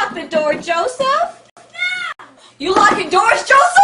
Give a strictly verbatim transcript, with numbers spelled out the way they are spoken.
lock the door, Joseph? No! You locking doors, Joseph?